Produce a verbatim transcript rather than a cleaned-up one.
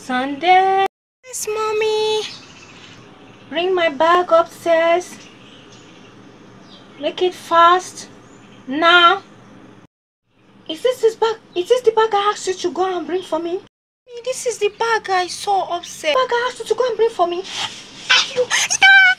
Sunday. Yes, mommy. Bring my bag upstairs. Make it fast. Now. Is this this bag? Is this the bag I asked you to go and bring for me? This is the bag I saw upstairs. The bag I asked you to go and bring for me. You...